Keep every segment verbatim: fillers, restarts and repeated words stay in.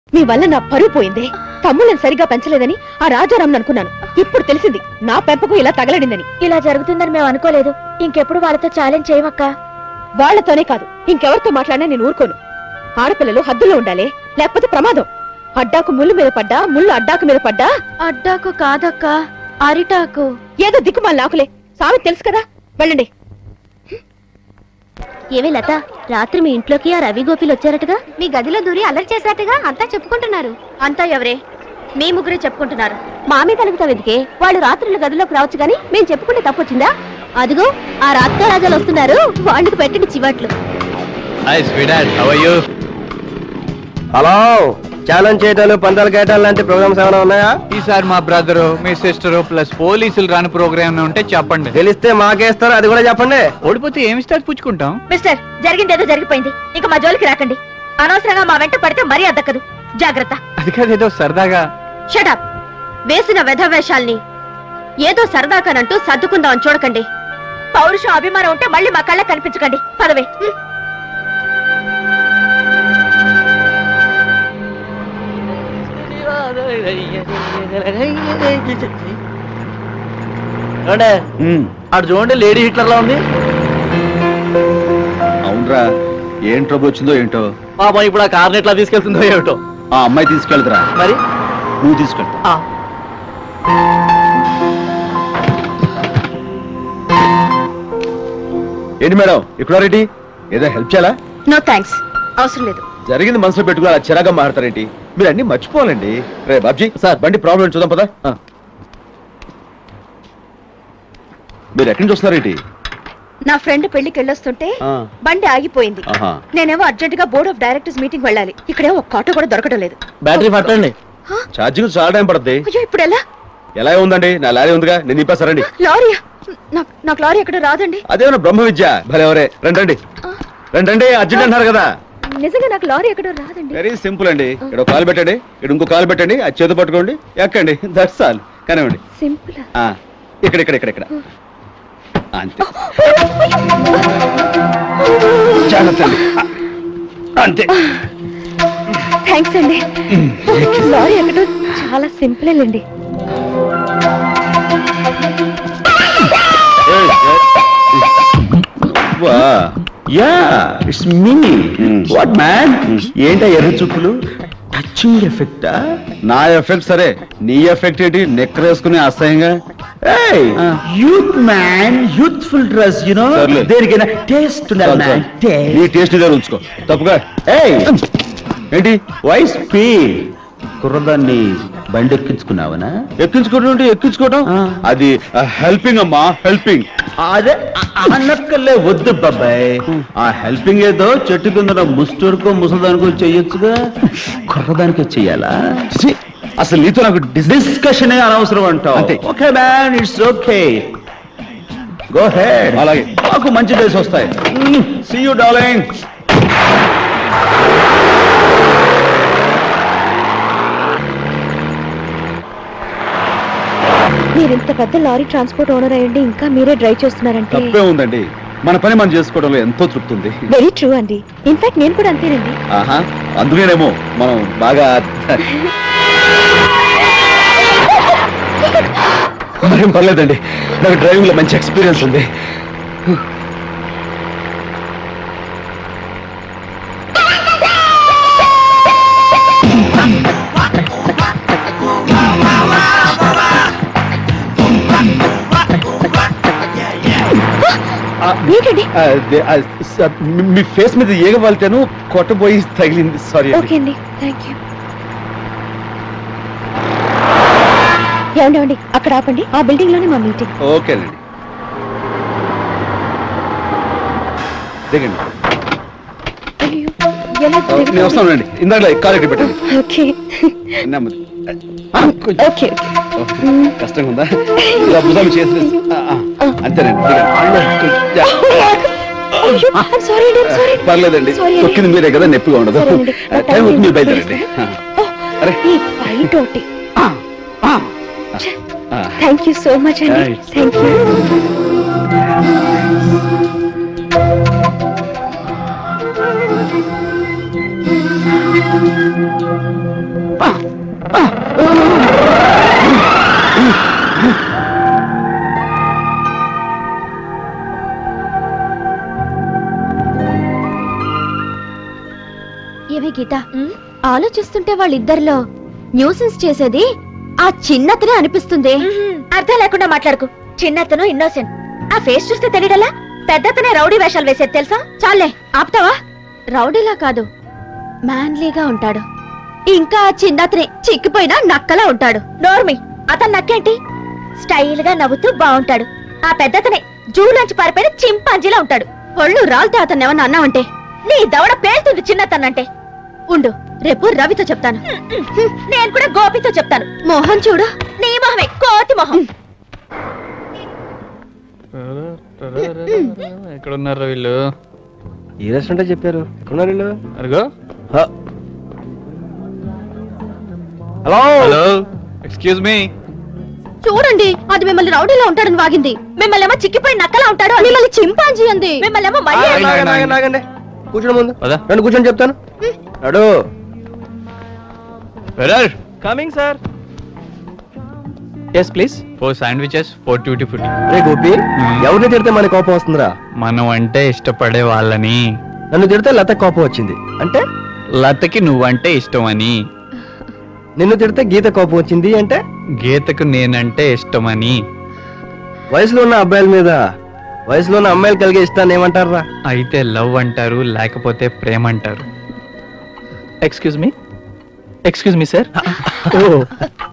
మీ వల్ల నా పరువు పోయింది. తమ్ముళ్ళని సరిగా పెంచలేదని ఆ రాజారాం అనుకున్నాను. ఇప్పుడు తెలిసింది నా పెంపకం ఇలా తగలడిందని. ఇలా జరుగుతుందని మేము అనుకోలేదు. ఇంకెప్పుడు వాళ్ళతో ఛాలెంజ్ చేయమక్క. వాళ్లతోనే కాదు, ఇంకెవరితో మాట్లాడినా నేను ఊరుకోను. ఆడపిల్లలు హద్దులో ఉండాలి, లేకపోతే ప్రమాదం. అడ్డాకు ముళ్ళు మీద పడ్డా, ముళ్ళు అడ్డాకు మీద పడ్డా. అడ్డాకు కాదక్క, అరిటాకు. ఏదో దిక్కుమాల నాకులే. సామెత తెలుసు కదా, వెళ్ళండి. ఏవే లత, రాత్రి మీ ఇంట్లోకి ఆ రవి గోపిలు వచ్చారటగా? మీ గదిలో దూరి అల్లరి చేశారటగా? అంతా చెప్పుకుంటున్నారు. అంతా ఎవరే? మీ ముగ్గురే చెప్పుకుంటున్నారు. మా మీద తలుగుతావు ఎందుకే? వాళ్ళు రాత్రుల గదిలోకి రావచ్చు గాని మేము చెప్పుకుంటే తప్పొచ్చిందా? అదిగో ఆ రాత్రి రాజాలు వస్తున్నారు, వాళ్ళకి పెట్టండి చివాట్లు. హలో, ఛాలెంజ్ చేయటాలు, పందాలు కేటాలు లాంటి ప్రోగ్రామ్స్ ఏమైనా ఉన్నాయా? ఈసారి మా బ్రదరు, మీ సిస్టరు ప్లస్ పోలీసులు రాని ప్రోగ్రామ్ ఉంటే చెప్పండి. తెలిస్తే మాకేస్తారు, అది కూడా చెప్పండి. ఓడిపోతే ఏమిస్తారు పుచ్చుకుంటాం. మిస్టర్, జరిగిందేదో జరిగిపోయింది, ఇంకా మా జోలికి రాకండి. అనవసరంగా మా వెంట పడితే మరీ అద్దకదు. జాగ్రత్త. అది కాదేదో సరదాగా. షటప్. వేసిన వెధవేషాల్ని ఏదో సరదాకానంటూ సర్దుకుందామని చూడకండి. పౌరుషం, అభిమానం ఉంటే మళ్ళీ మా కళ్ళ కనిపించకండి. పదవే. అటు చూడండి, లేడీ హిట్లర్ లా ఉంది. అవునరా, ఏం ట్రబుల్ వచ్చిందో ఏంటో. పాపం ఇప్పుడు ఆ కార్ని ఎట్లా తీసుకెళ్తుందో ఏమిటో. ఆ అమ్మాయి తీసుకెళ్తురా. మరి నువ్వు తీసుకెళ్తా. ఏంటి మేడం ఇక్కడ రెడ్డి, ఏదో హెల్ప్ చేయాలా? నో థ్యాంక్స్, అవసరం లేదు. జరిగింది మనసులో పెట్టుకుని అలా చిరాగా మాడతారేంటి? మీరు అన్ని మర్చిపోవాలండి. రే బాబ్జీ సార్, బండి ప్రాబ్లం చూద్దాం పదా. మీరు ఎక్కడి నుంచి వస్తున్నారేంటి? నా ఫ్రెండ్ పెళ్లికి వెళ్ళొస్తుంటే బండి ఆగిపోయింది. నేనేమో అర్జెంట్ గా బోర్డ్ ఆఫ్ డైరెక్టర్స్ మీటింగ్ వెళ్ళాలి. ఇక్కడేమో ఒక్క ఆటో కూడా దొరకడం లేదు. బ్యాటరీ పట్టండి. ఛార్జింగ్ చాలా టైం పడుతుంది. అయ్యో, ఇప్పుడు ఎలా? ఎలా ఉందండి, నా లారీ ఉందిగా, నేను నింపేస్తారండి. లారీ? నాకు లారీ ఎక్కడ రాదండి. అదేమన్నా బ్రహ్మ విద్య. భలే ఎవరే, రండి రండి రండి, అర్జెంట్ అన్నారు కదా. నిజంగా నాకు లారీ ఎక్కడ రాదండి. వెరీ సింపుల్ అండి. ఇక్కడ కాలు పెట్టండి, ఇక్కడ ఇంకో కాలు పెట్టండి, అది చేతి పట్టుకోండి, ఎక్కండి, దట్స్ ఆల్. కానివ్వండి. సింపుల్. ఇక్కడ ఇక్కడ ఇక్కడ ఇక్కడ అంతే. జాగ్రత్త అండి, అంతే. థ్యాంక్స్ అండి. లారీ ఎక్కడో చాలా సింపుల్ అండి. It's me. వాట్ మ్యాన్, ఏంటా ఎర్ర చూపులు? టచింగ్ ఎఫెక్టా? నా ఎఫెక్ట్ సరే, నీ ఎఫెక్ట్ ఏంటి? నెక్కరేసుకుని అసహ్యంగా. Youth man, youthful dress, you know. దేనికైనా టేస్ట్ ఉండాలి. నీ టేస్ట్ ఇదే ఉంచుకో, తప్పుగా. ఏంటి వై స్పీడ్? కుర్రదాన్ని బండి ఎక్కించుకున్నావనా? ఎక్కించుకోవడం ఎక్కించుకోవడం అది హెల్పింగ్ అమ్మా, హెల్పింగ్. అదే అనక్కలే, వద్దు బాబాయ్. ఆ హెల్పింగ్ ఏదో చెట్టు కింద ముస్టూరుకో ముసలిదానికో చెయ్యొచ్చుగా, కుర్రదానికే చెయ్యాలా? అసలు నీతో నాకు డిస్కషన్ అనవసరం అంటావు. అంతే. Okay man, it's okay, go head. అలాగే, మాకు మంచి డేస్ వస్తాయి. See you darling. మీరు ఇంత పెద్ద లారీ ట్రాన్స్పోర్ట్ ఓనర్ అయ్యండి ఇంకా మీరే డ్రైవ్ చేస్తున్నారంటే తప్పే ఉందండి. మన పని మనం చేసుకోవడంలో ఎంతో తృప్తి ఉంది. వెరీ ట్రూ అండి. ఇన్ఫాక్ట్ నేను కూడా అంతేనండి. ఆహా, అందుకేనేమో మనం బాగా. మరేం పర్లేదండి, నాకు డ్రైవింగ్ లో మంచి ఎక్స్పీరియన్స్ ఉంది. మీ ఫేస్ మీద ఏగ వాళ్తాను, కొట్టబోయి తగిలింది. సారీ. ఓకే అండి, థ్యాంక్ యూ. ఏమండి, అక్కడ ఆపండి. ఆ బిల్డింగ్ లోనే మా మీటింగ్. ఓకేనండి, దిగండి. నేను వస్తానండి, ఇందాక కాలు ఎక్కడ పెట్టండి. Okay okay. కష్టంగా ఉందా? ఇలా భుజాలు చేసి అంతేనండి. పర్లేదండి, తొక్కింది మీరే కదా, నొప్పిగా ఉండదు. టైం అవుతుంది, మీరు బయలుదేరండి. థ్యాంక్ యూ సో మచ్ అండి. Thank you. ఏవే గీత, ఆలోచిస్తుంటే వాళ్ళిద్దరిలో న్యూసెన్స్ చేసేది ఆ చిన్నతనే అనిపిస్తుంది. అర్థం లేకుండా మాట్లాడుకు. చిన్నతను ఇన్నోసెంట్. ఆ ఫేస్ చూస్తే తెలియడలా పెద్దతనే రౌడీ వేషాలు వేసేది తెలుసా? చాలే ఆపుతావా? రౌడీలా కాదు, మ్యాన్లీగా ఉంటాడు. ఇంకా ఆ చిన్నతనే చిక్కిపోయినా నక్కలా ఉంటాడు. నోర్మి, అతను నక్కేంటి? స్టైల్ గా నవ్వుతూ బాగుంటాడు. ఆ పెద్దతనే జూలోంచి పారిపోయిన చింపాంజీలా ఉంటాడు. ఒళ్ళు రాలితే అతను ఏమన్నా అన్నావంటే నీ దవడ పేలుతుంది చిన్నతనంటే. ఉండు, రేపు రవితో చెప్తాను. నేను కూడా గోపితో చెప్తాను. మోహన్ చూడు, నీ మొహమే కోతి మొహం. ఎక్కడ ఉన్నారు వీళ్ళు? ఈ రెస్టారెంట్ చెప్పారు. ఎక్కడున్నారు వీళ్ళు? అరుగో. Hello hello, excuse me. చూడండి, అది మిమ్మల్ని రౌడీలో ఉంటాడని వాగింది. మిమ్మల్ని ఏమో చిక్కిపోయి నక్కలా ఉంటాడు. మిమ్మల్ని చింపాంజీ అంది. మిమ్మల్ని ఏమో మళ్ళీ ఆగండి, ఆగండి, ఆగండి, ఆగండి. కూర్చోండి ముందు. పద. రండి కూర్చొని చెప్తాను. అడు waiter coming sir. Yes please. Four sandwiches, four tutti food. రే గోపి, ఎవరిని తిడితే మన కోపం వస్తుందిరా? మనం అంటే ఇష్టపడే వాళ్ళని. నన్ను తిడితే లత కోపం వచ్చింది అంటే లతకి నువ్వంటే ఇష్టం అని. నిన్ను తిడితే గీత కోపం వచ్చింది అంటే గీతకు నేనంటే ఇష్టమని. వయసులో ఉన్న అబ్బాయిల మీద వయసులో ఉన్న అమ్మాయిలు కలిగే ఇష్టాన్ని ఏమంటారా? అయితే లవ్ అంటారు, లేకపోతే ప్రేమ అంటారు. Excuse me excuse me sir. ఓ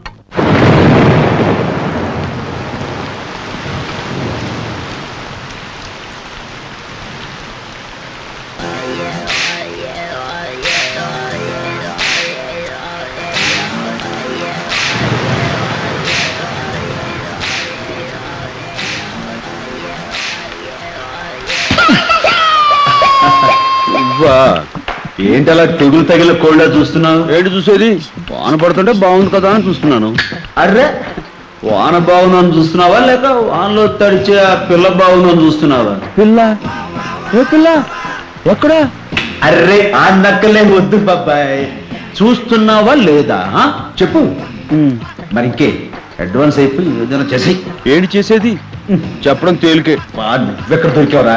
ఏంటి అలా తెగులు తగిల కోళ్ళ చూస్తున్నావు? ఏంటి చూసేది? వాన పడుతుంటే బాగుంది కదా అని చూస్తున్నాను. అర్రే, వాన బాగుందని చూస్తున్నావా లేక వానలో తడిచే ఆ పిల్ల బాగుందని చూస్తున్నావా? పిల్ల ఏ పిల్ల ఎక్కడా? అర్రే, ఆ నక్కలే వద్దు బాబాయ్. చూస్తున్నావా లేదా చెప్పు. మరి ఇంకే అడ్వాన్స్ అయిపోయి ఏదైనా చేసి. ఏంటి చేసేది? చెప్పడం తేలికే. ఎక్కడ దొరికావరా?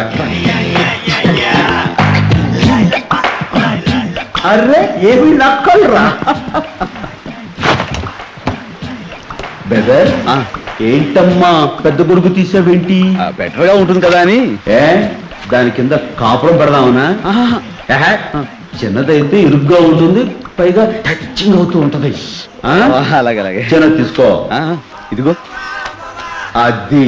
అర్రే, ఏమి నక్కలరా? బెదర్, ఏంటమ్మా పెద్ద కొడుకు తీసావేంటి? బెటర్ గా ఉంటుంది కదా అని. ఏ దాని కింద కాపురం పెడదామనా? చిన్నదైతే ఇరుగ్గా ఉంటుంది, పైగా టచింగ్ అవుతూ ఉంటది. అలాగే అలాగే. చిన్నది తీసుకో. ఇదిగో అది.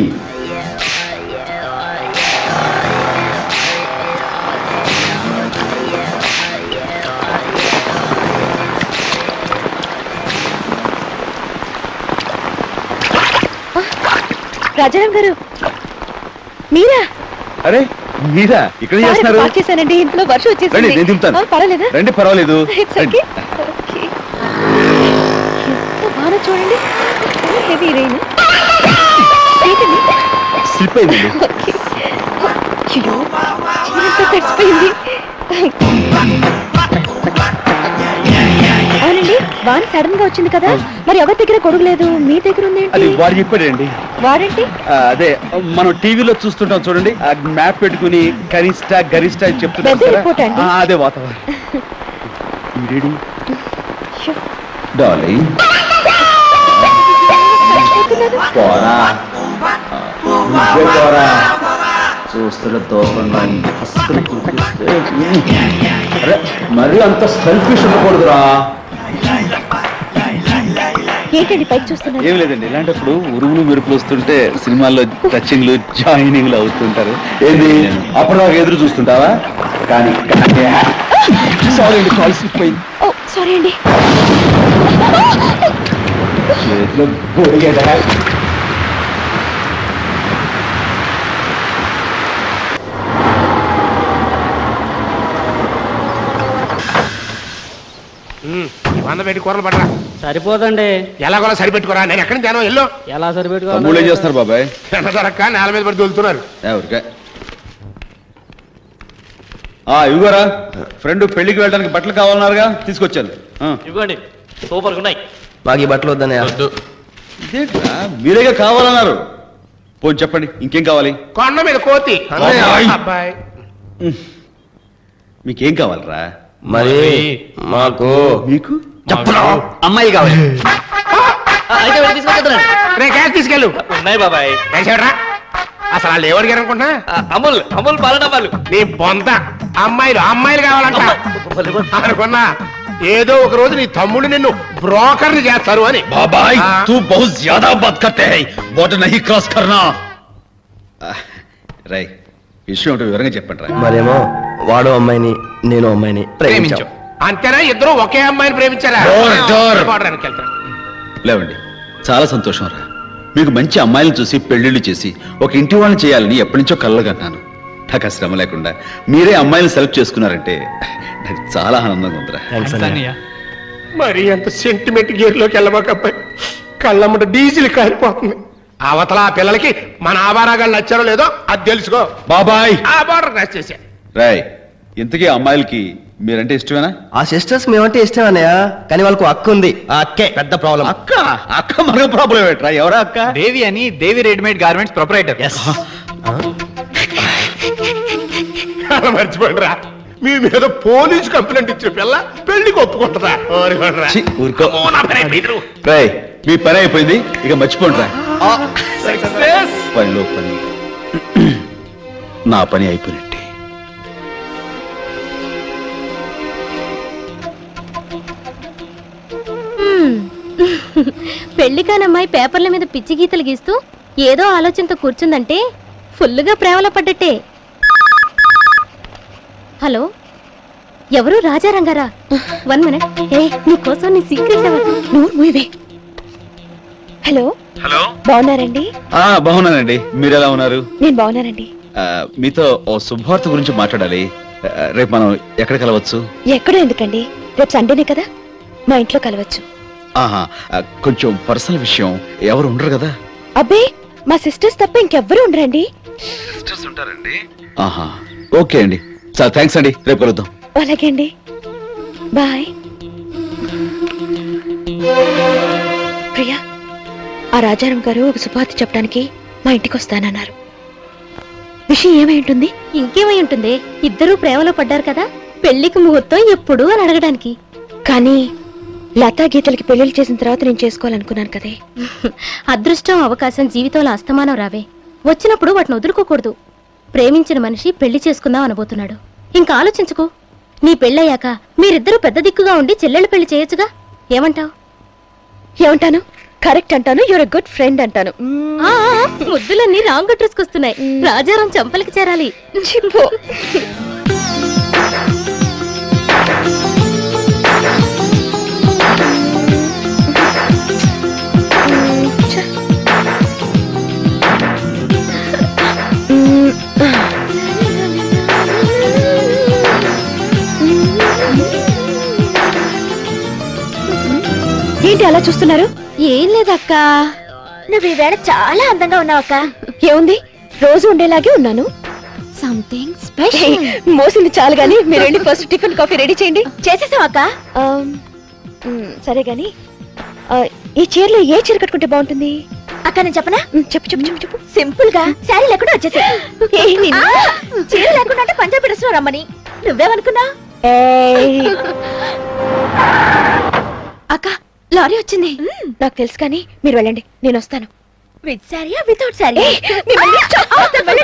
రాజారాం గారు, మీరా? అరే మీరా ఇక్కడ చేస్తున్నారు? పార్క్ చేశానండి, ఇంట్లో వర్షం రండి, వచ్చేసింది. నేను దింపుతాను. ఆ, పర్వాలేదా? రండి, పర్వాలేదు. It's okay. Okay. ఎంత బాగా చూడండి. Heavy rain. ఏంటండి? స్లిప్ అయిందండి. Okay. అయ్యో, చీరంతా తడిసిపోయింది. అవునండి, వాన సడన్ గా వచ్చింది కదా, మరి ఎవరి దగ్గర గొడుగు లేదు, మీ దగ్గర ఉంది అది ఏంటి? వాడు చెప్పాడండి. వాడేంటి? ఆ, అదే మనం టీవీలో చూస్తుంటాం చూడండి, ఆ మ్యాప్ పెట్టుకుని కనిష్ట గరిష్ట అని చెప్తుంటాం Weather కదా. report అండి. ఆ, అదే వాతావరణం. ఈడేడు. అయ్యో, డార్లింగ్, మర్చిపోతున్నాను. పోరా నువ్వే పోరా. చూస్తున్న దోపంగా అస్సలు చూపిస్తే. అరే, మరి అంత సెల్ఫిష్ ఉండకూడదురా. ఏంటండి పైకి చూస్తున్నారు? ఏం లేదండి, ఇలాంటప్పుడు ఉరుములు మెరుపులు వస్తుంటే సినిమాల్లో టచింగ్లు జాయినింగ్లు అవుతుంటారు. ఏంది అప్పటిదాకా ఎదురు చూస్తుంటావా? కానీ సారీ అండి, కాల్ స్లిప్ అయింది. ఓ సారీ అండి. చేతిలో బొడిగేదా? వంద పెట్టి కూరలు పడరా. సరిపోదండి. ఎలా కూడా సరిపెట్టుకోరా. నేను ఎక్కడి నుంచి తేనో ఎల్లో. ఎలా తమ్ముళ్ళు ఏం సరిపెట్టుకోవాలి? చేస్తున్నారు బాబాయ్? వెన్న దొరక్క నేల మీద పడి దొలుతున్నారు. ఎవరికా? ఆ ఇవ్వరా, ఫ్రెండ్ పెళ్లికి వెళ్ళడానికి బట్టలు కావాలన్నారుగా, తీసుకొచ్చాను. ఆ. ఇవ్వండి. సూపర్ ఉన్నాయి. మాకు ఈ బట్టలు వద్దనే. ఇదేంట్రా మీరేగా కావాలన్నారు. పోనీ చెప్పండి ఇంకేం కావాలి? కొండ మీద కోతి. అబ్బాయి. అబ్బాయి మీకేం కావాలరా? మరి మాకు మీకు అమ్మాయి కావాలి. అయితే వెళ్ళి తీసుకొచ్చేద్దానండి. రే గ్యాస్ తీసుకెళ్ళు. ఉన్నాయి బాబాయ్. వేసేవరా అసలు వాళ్ళు ఎవరికి అనుకుంటా? అమూల్ అమూల్ పాల డబ్బాలు. నీ బొంత అమ్మాయిలు అమ్మాయిలు కావాలంట అనుకున్నా. ఏదో ఒక రోజు నీ తమ్ముడు నిన్ను బ్రోకర్ని చేస్తారు అని. బాబాయ్ తూ బహుత్ జ్యాదా బాత్ కర్తే హై, బోర్డర్ నహీ క్రాస్ కర్నా. రై విషయం ఏంటో వివరంగా చెప్పండి రా. మరేమో వాడు అమ్మాయిని నేను అమ్మాయిని ప్రేమించాం. అంతేనా? ఇద్దరు ఒకే అమ్మాయిని ప్రేమించారా? Door, door. పోవడానికి వెళ్తారు. లేవండి, చాలా సంతోషం రా. మీకు మంచి అమ్మాయిలను చూసి పెళ్లిళ్ళు చేసి ఒక ఇంటి వాళ్ళని చేయాలని ఎప్పటి నుంచో కలలుగన్నాను. నాకు ఆ శ్రమ లేకుండా మీరే అమ్మాయిని సెలెక్ట్ చేసుకున్నారంటే నాకు చాలా ఆనందంగా ఉందిరా. మరి అంత సెంటిమెంట్ గేర్లోకి వెళ్ళమాకబ్బాయి. కళ్ళమ్మట డీజిల్ కారిపోతుంది. అవతల ఆ పిల్లలకి మన ఆవారాగాళ్ళు నచ్చారో లేదో అది తెలుసుకో. బాబాయ్ ఆ బార్డర్ క్రాస్ చేశా. రాయ్ ఇంతకీ అమ్మాయిలకి మీరంటే ఇష్టమేనా? ఆ సిస్టర్స్ మేమంటే ఇష్టం అన్నయ్య, కానీ వాళ్ళకు అక్క ఉంది. ఆ అక్కే పెద్ద ప్రాబ్లం. అక్క అక్క మనకు ప్రాబ్లం ఏంట్రా? ఎవరా అక్క? దేవి అని, దేవి రెడీమేడ్ గార్మెంట్స్ ప్రొపరైటర్. అలా మర్చిపోండిరా, మీ మీద పోలీస్ కంప్లైంట్ ఇచ్చిన పిల్ల పెళ్లికి ఒప్పుకుంటుందా? ఛీ, ఊరుకో. ఓ, నా పని అయిపోయింది. రాయ్ మీ పని అయిపోయింది, ఇక మర్చిపోండి రా. పనిలో పని నా పని అయిపోయినట్టే. పెళ్లి కానమ్మాయి పేపర్ల మీద పిచ్చి గీతలు గీస్తూ ఏదో ఆలోచనతో కూర్చుందంటే ఫుల్లుగా ప్రేమలో పడ్డట్టే. హలో, ఎవరు? రాజారంగారా? One minute. ఏ నీకోసం నీ సీక్రెట్ నువ్వు మూవే. హలో హలో, బాగున్నారండి? ఆ బాగున్నానండి, మీరు ఎలా ఉన్నారు? నేను బాగున్నానండి. ఆ, మీతో ఓ శుభవార్త గురించి మాట్లాడాలి. ఆ, రేపు మనం ఎక్కడ కలవచ్చు? ఎక్కడో ఎందుకండి, రేపు సండేనే కదా, మా ఇంట్లో కలవచ్చు. ఆహా, ఆ, కొంచెం పర్సనల్ విషయం. ఎవరు ఉండరు కదా? అబ్బే, మా సిస్టర్స్ తప్ప ఇంకెవ్వరూ ఉండరండి. సిస్టర్స్ ఉంటారండి? ఆహా, ఓకే అండి, చాలా థ్యాంక్స్ అండి, రేపు కలుద్దాం. అలాగే అండి, బాయ్. ప్రియా, ఆ రాజారాం గారు ఒక శుభార్త చెప్పడానికి మా ఇంటికి వస్తానన్నారు. విషయం ఏమై ఉంటుంది? ఇంకేమై ఉంటుంది, ఇద్దరూ ప్రేమలో పడ్డారు కదా, పెళ్లికి ముహూర్తం ఎప్పుడు అని అడగడానికి. కానీ లతా గీతలకి పెళ్లిళ్ళు చేసిన తర్వాత నేను చేసుకోవాలనుకున్నాను కదే. అదృష్టం అవకాశం జీవితంలో అస్తమానం రావే, వచ్చినప్పుడు వాటిని వదులుకోకూడదు. ప్రేమించిన మనిషి పెళ్లి చేసుకుందాం అనబోతున్నాడు, ఇంకా ఆలోచించుకో. నీ పెళ్ళయ్యాక మీరిద్దరూ పెద్ద దిక్కుగా ఉండి చెల్లెళ్ళు పెళ్లి చేయొచ్చుగా. ఏమంటావు? ఏమంటాను? కరెక్ట్ అంటాను, యువర్ గుడ్ ఫ్రెండ్ అంటాను. ముద్దులన్నీ రాంగ్ అడ్రస్కి వస్తున్నాయి. రాజారాం చంపలికి చేరాలి. చిప్పో. ఏంటి అలా చూస్తున్నారు? ఏం లేదక్క, నువ్వు ఈవేళ చాలా అందంగా ఉన్నావు అక్క. ఏముంది, రోజు ఉండేలాగే ఉన్నాను. Something special. మోసింది చాలు గానీ మీరు వెళ్ళి ఫస్ట్ టిఫిన్ కాఫీ రెడీ చేయండి. చేసేసాం అక్క. సరే గాని ఈ చీరలో ఏ చీర కట్టుకుంటే బాగుంటుంది అక్క? నేను చెప్పనా? చెప్పు చెప్పు చెప్పు చెప్పు. సింపుల్ గా శారీ లేకుండా వచ్చేసా. చీర లేకుండా అంటే పంజాబీ డ్రెస్ లో రమ్మని నువ్వేమనుకున్నా? అక్క, లారీ వచ్చింది. నాకు తెలుసు కానీ మీరు వెళ్ళండి, నేను వస్తాను. విత్ శారీయా వితౌట్ శారీ?